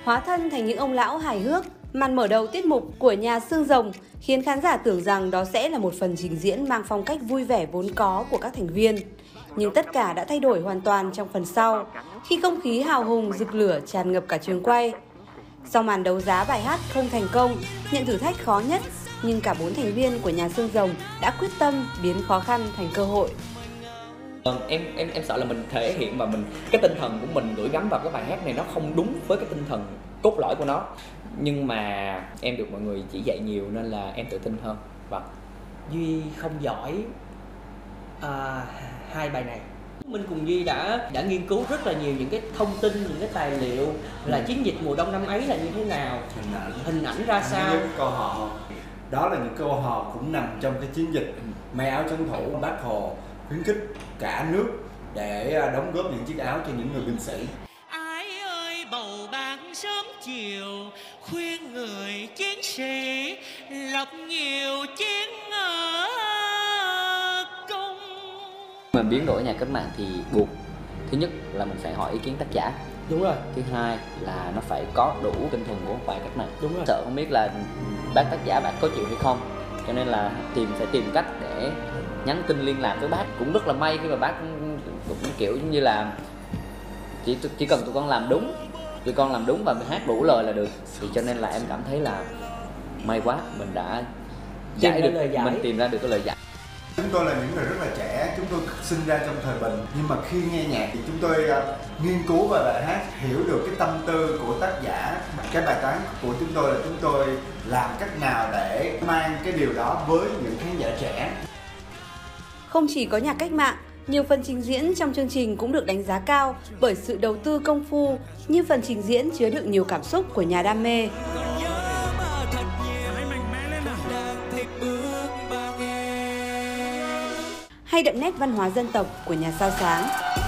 hóa thân thành những ông lão hài hước. Màn mở đầu tiết mục của nhà xương rồng khiến khán giả tưởng rằng đó sẽ là một phần trình diễn mang phong cách vui vẻ vốn có của các thành viên. Nhưng tất cả đã thay đổi hoàn toàn trong phần sau, khi không khí hào hùng rực lửa tràn ngập cả trường quay. Sau màn đấu giá bài hát không thành công, nhận thử thách khó nhất, nhưng cả 4 thành viên của nhà xương rồng đã quyết tâm biến khó khăn thành cơ hội. Em sợ là mình thể hiện mà cái tinh thần của mình gửi gắm vào cái bài hát này nó không đúng với cái tinh thần cốt lõi của nó. Nhưng mà em được mọi người chỉ dạy nhiều nên là em tự tin hơn. Và Duy không giỏi hai bài này. Minh cùng Duy đã nghiên cứu rất là nhiều những cái thông tin, những cái tài liệu là chiến dịch mùa đông năm ấy là như thế nào, hình ảnh ra sao. Những câu hò đó là những câu hò cũng nằm trong cái chiến dịch may áo chống thủ. Bác Hồ khuyến khích cả nước để đóng góp những chiếc áo cho những người binh sĩ. Ai ơi bầu ban sớm chiều, khuyên người chiến sĩ lập nhiều chiến ở công. mà biến đổi nhà cách mạng thì buộc thứ nhất là mình phải hỏi ý kiến tác giả. Đúng rồi. Thứ hai là nó phải có đủ tinh thần của bài cách mạng. Đúng rồi. Sợ không biết là bác tác giả bác có chịu hay không, cho nên là phải tìm cách để nhắn tin liên lạc với bác. Cũng rất là may khi mà bác cũng kiểu như là chỉ cần tụi con làm đúng và hát đủ lời là được. Thì cho nên là em cảm thấy là may quá, mình đã mình tìm ra được cái lời giải. Chúng tôi là những người rất là trẻ, chúng tôi sinh ra trong thời bình, nhưng mà khi nghe nhạc thì chúng tôi nghiên cứu về bài hát, hiểu được cái tâm tư của tác giả. Cái bài toán của chúng tôi là chúng tôi làm cách nào để mang cái điều đó với những khán giả trẻ. Không chỉ có nhạc cách mạng, nhiều phần trình diễn trong chương trình cũng được đánh giá cao bởi sự đầu tư công phu, như phần trình diễn chứa đựng nhiều cảm xúc của nhà đam mê. Hay đậm nét văn hóa dân tộc của nhà sao sáng.